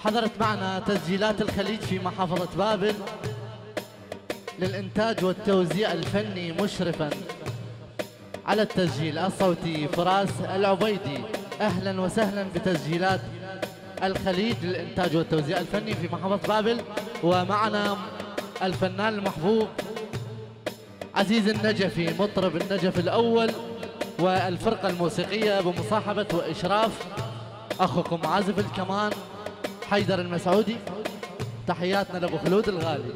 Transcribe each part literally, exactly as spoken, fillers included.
حضرت معنا تسجيلات الخليج في محافظة بابل للإنتاج والتوزيع الفني، مشرفا على التسجيل الصوتي فراس العبيدي. أهلا وسهلا بتسجيلات الخليج للإنتاج والتوزيع الفني في محافظة بابل. ومعنا الفنان المحبوب عزيز النجفي، مطرب النجف الأول، والفرقة الموسيقية بمصاحبة وإشراف أخوكم عازف الكمان حيدر المسعودي. تحياتنا لأبو خلود الغالي.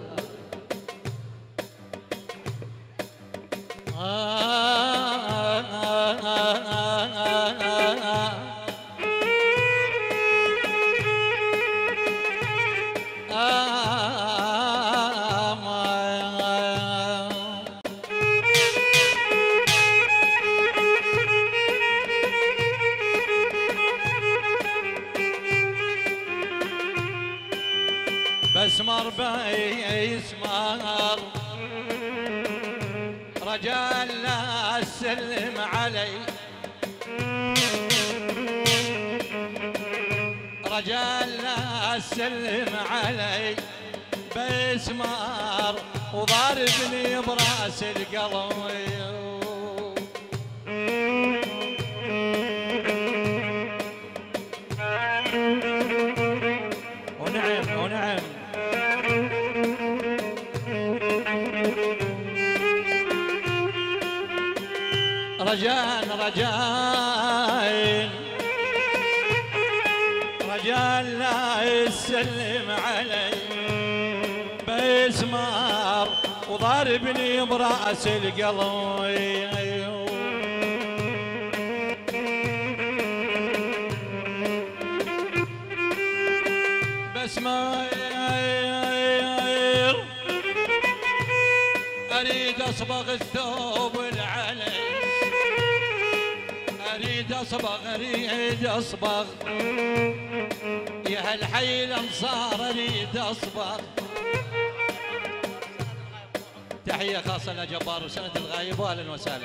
بسمر بيسمر رجال لا السلم علي، رجال لا السلم علي بيسمر وضاربني براس القلب. ونعم ونعم رجال رجال رجال لا يسلم علي بيسمر وضاربني براس القلب. بسمر اريد اصبغ الثوب العلي، اريد اصبغ اريد اصبغ يا هالحي الانصار اريد اصبغ. تحيه خاصه لجبار وسند الغايب، واهلا وسهلا.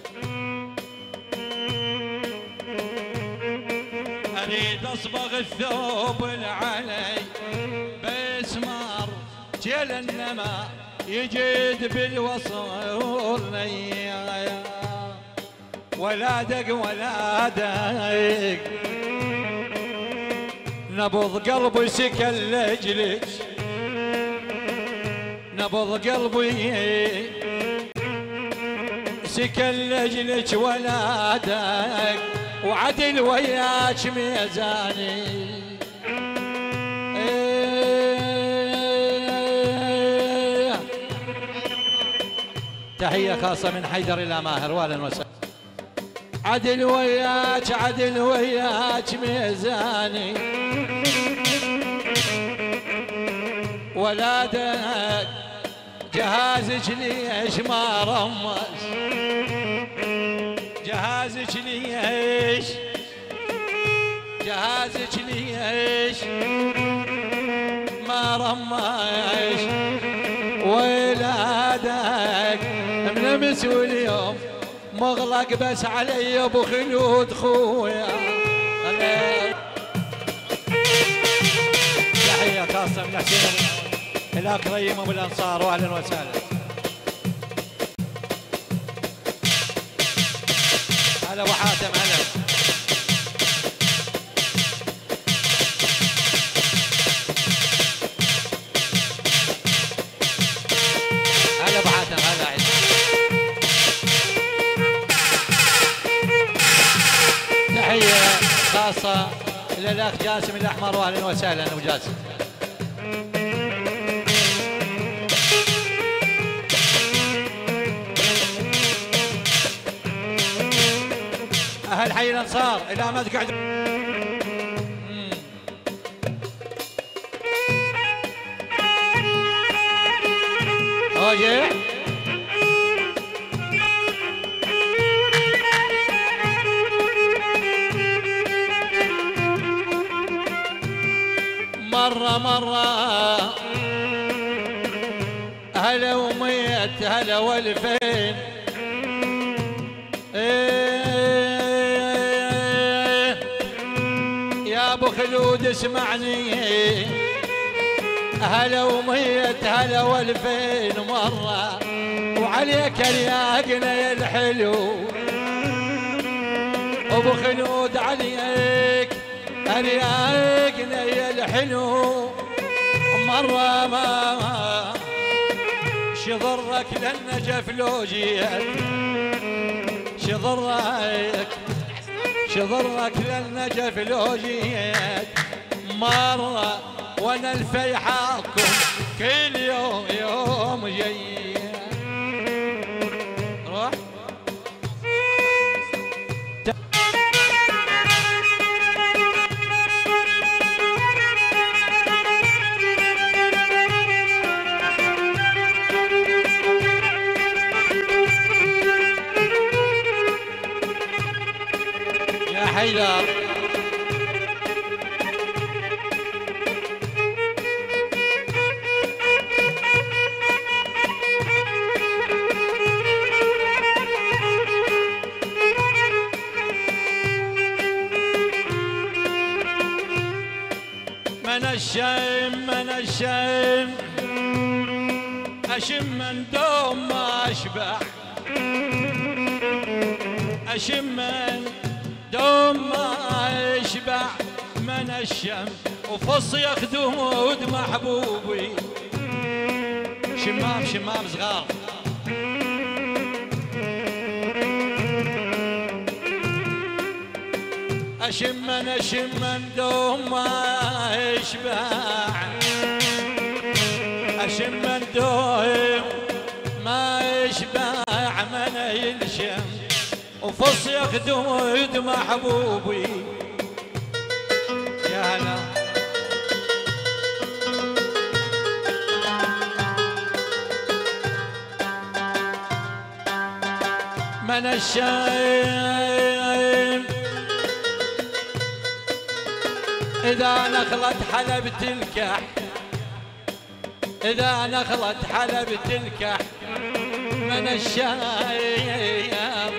اريد اصبغ الثوب العلي باسمر جيل النما يجد بالوصول ولا دق ولا دق نبض قلبي سكن لجلك، نبض قلبي سكن لجلك ولا دق وعدل وياك ميزاني. تحية خاصة من حيدر إلى ماهر، واهلا وسهلا. عدل وياك عدل وياك ميزاني ولادك جهازك ليش ما رمش، جهازك ليش جهازك ليش ما رمش ولادك منمس واليوم مغلق بس علي ابو خلود خويا. تحيه خاصه من حسين الاكريم ابو الانصار، واهلا وسهلا. هلا ابو حاتم، هلا. هلا ابو حاتم، هلا عيد. تحيه خاصه للاخ جاسم الاحمر، واهلا وسهلا ابو جاسم. اهل حي الانصار الى ما تقعد. اوجي مرة مرة هلا وميت هلا والفين. إيه يا ابو خلود اسمعني، هلا وميت هلا والفين مرة، وعليك الياقنا يا الحلو ابو خلود، عليك الياقنا يا الحلو مرة ما شضرك للنجف لو جيت، شضرك شضرك للنجف لو جيت مرة، وانا الفيحاكم كل يوم يوم جاي. روح يا حيدر. من الشم من الشم أشم من دوم ما أشبع، أشم من دوم ما أشبع من الشم، وفص يخدود محبوبي شمام شمام صغار. أشم من أشم من دوم ما يشبع، أشم من دوم ما يشبع من يلشم، وفص يخدود محبوبي يا هلا. من الشايم إذا نخلت حلب تلكح، إذا نخلت حلب تلكح من الشايم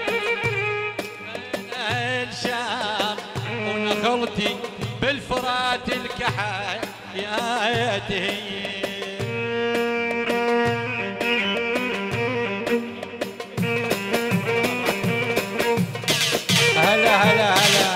الشام، ونخلتي بالفرات الكحل يا يدي. هلا هلا هلا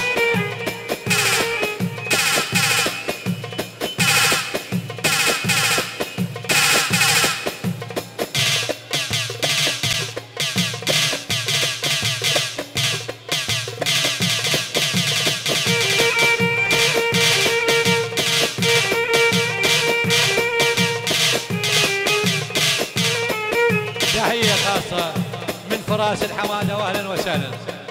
تحية خاصة من فراس الحمادة واهلا وسهلا.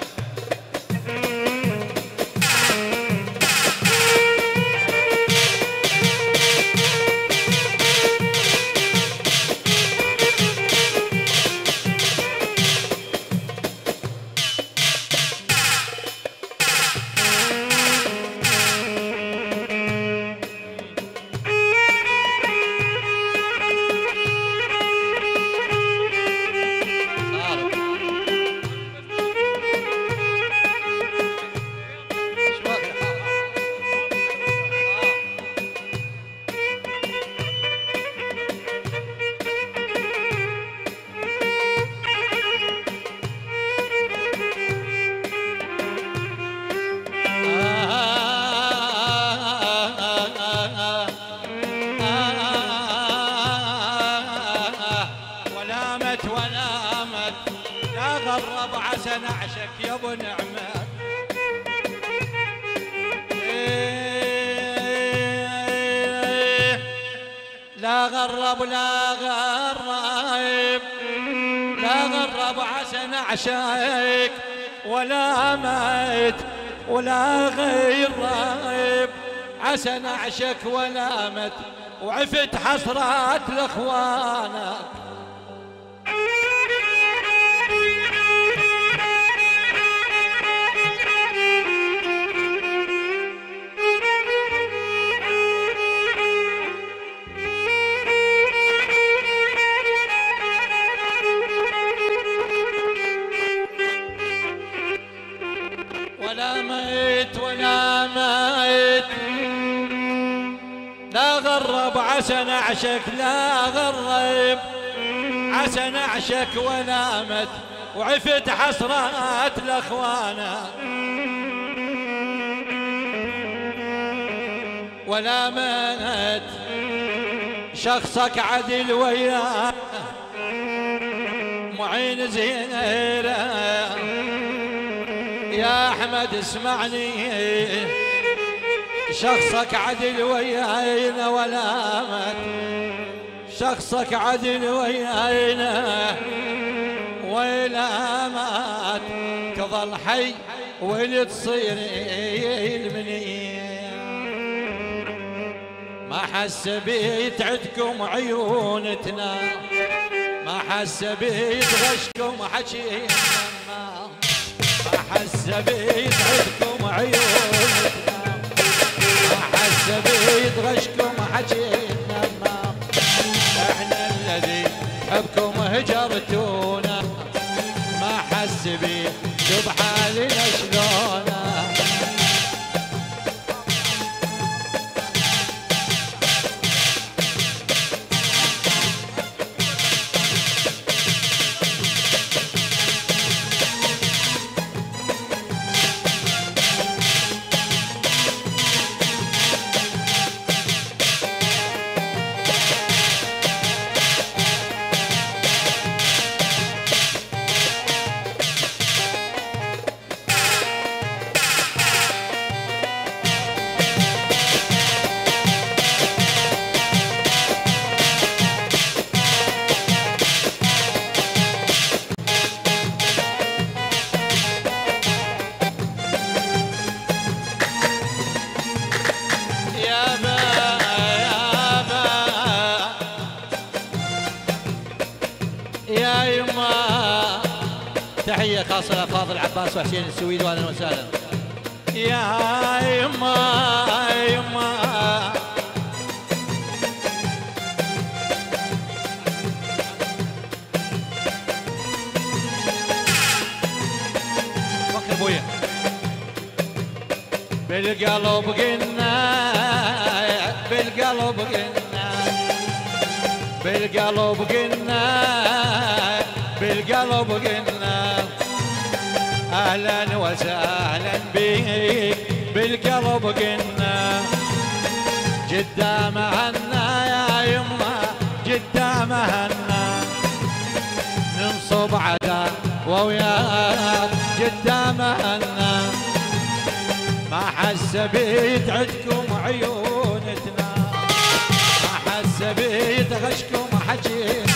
ولامت ولامت لا غرب عسى نعشك يا ابو نعمه، لا غرب لا غرب لا غرب عسى نعشك، ولا مات ولا غير رايب عسى نعشك ولا مت، وعفت حسرات لاخوانك. ولا ميت ولا ميت عسى نعشك لا غرب، عسى نعشك ونامت وعفت حسرات الاخوانا، ولا مات شخصك عدل وياه معين زينيره. يا احمد اسمعني، شخصك عدل ويانا ولا مات، شخصك عدل ويانا ولا مات، تظل حي ولد تصير المنيه. ما حس بيت عدكم عيونتنا، ما حس بيت غشكم حكينا، ما حس بيت عدكم عيونتنا، ما حس بيت غشكم حكينا. احنا الذي حبكم هجرتونا، ما حس بيت شو بحالنا شلونا. يا يما تحية خاصة للأفاضل عباس وحسين السويدي، أهلا وسهلا. يا يما يما فكر ابويا بالقلب قلنا، بالقلب قلنا، بالقلب قلنا، بالقلب قلنا اهلا وسهلا بيك، بالقلب قلنا قدام هنا يا يما، قدام هنا ننصب عدا وياك قدام هنا. ما حس بيت عدكم عيونتنا، ما حس بيت غشكم حجينا.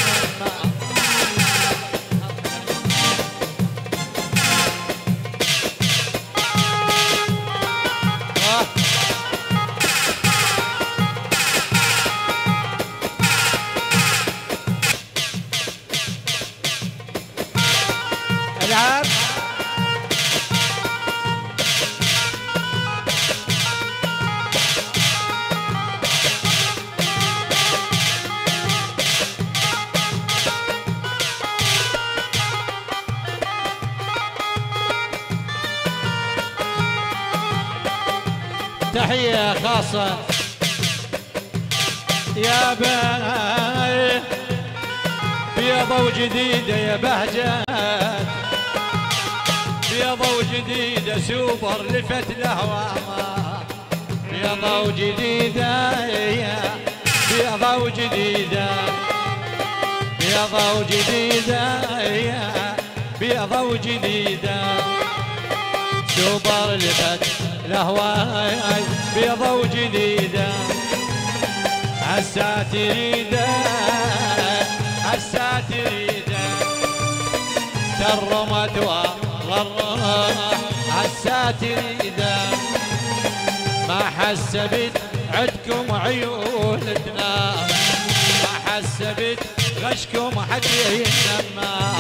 العب تحية خاصة يا باي بيضة وجديدة يا بهجات، بيضة وجديدة سوبر لفت الهوامة، بيضة وجديدة يا بيضة وجديدة، بيضة وجديدة يا بيضة وجديدة سوبر لفت الهواي، بيضة وجديدة عسى تريده، عسى تريده ترمت والله عسى تريده. ما حسبت عدكم عيونتنا، ما حسبت غشكم حكينا.